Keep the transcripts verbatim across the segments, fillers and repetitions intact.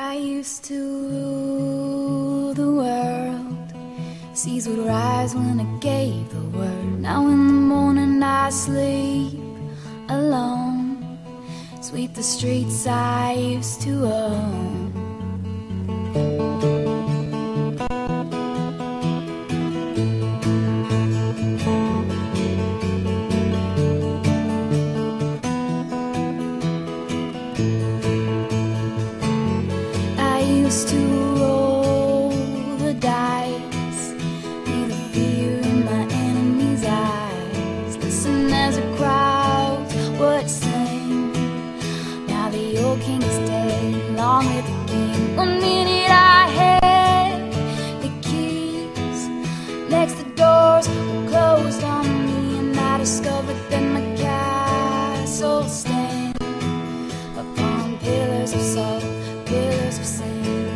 I used to rule the world. Seas would rise when I gave the word. Now in the morning I sleep alone. Sweep the streets I used to own. Used to roll the dice, feel the fear in my enemy's eyes. Listen as a crowd would sing. Now the old king is dead, long live the king. One minute I had the keys, next the doors were closed on me, and I discovered that my castle stands upon pillars of salt, pillars of sin.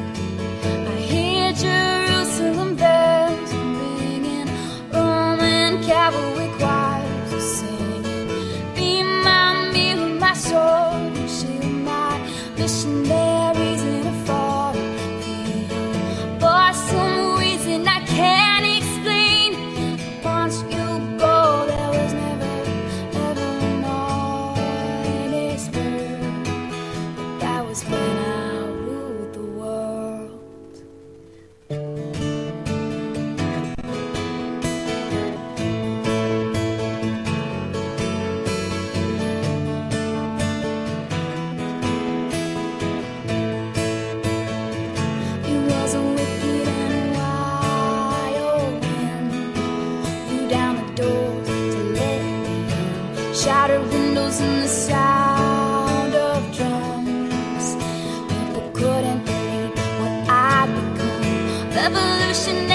Jerusalem bells ringing, Roman cavalry choirs are singing. Be my mirror, my sword and shield, my missionaries in a foreign field. For some reason I can't explain, once you go, there was never, never an honest word. But that was when I ruled the world. Shattered windows and the sound of drums. People couldn't believe what I'd become. Revolutionary.